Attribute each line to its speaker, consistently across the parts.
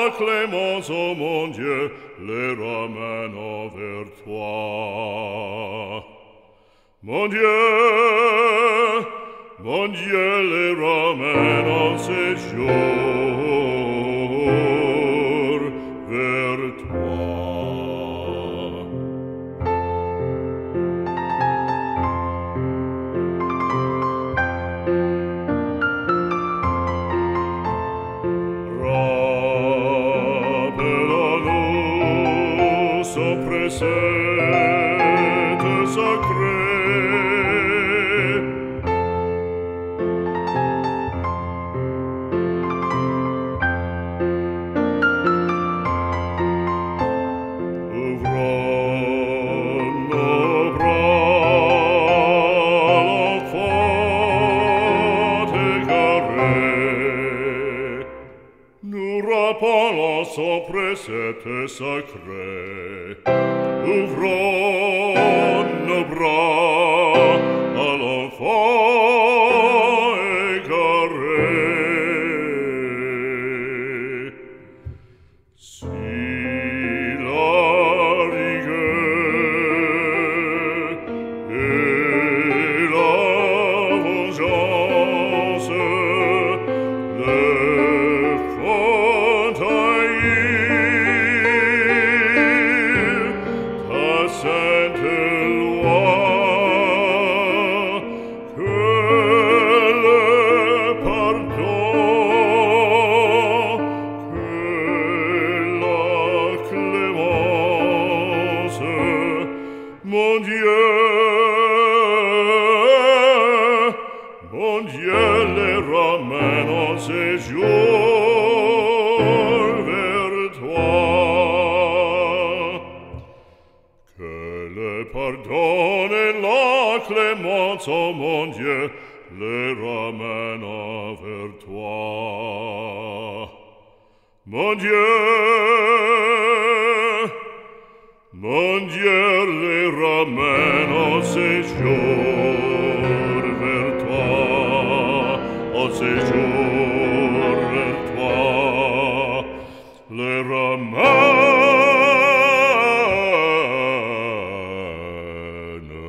Speaker 1: la clémence, ô mon Dieu, les ramène vers toi. Mon Dieu, les ramène en séjour vers toi. Rappelons-nous son précepte sacré. Rappelons son précepte sacré. Ouvrons nos bras à l'enfant égaré. Si la rigueur et la vengeance sainte loi, que le pardon, que la clémence, mon Dieu, les ramène en séjour vers toi. Pardonne la clémence, ô mon Dieu, les ramène vers toi. Mon Dieu, les ramène en séjour vers toi, en séjour vers toi, les ramène.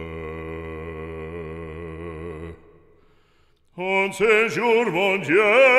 Speaker 1: En séjour, mon Dieu,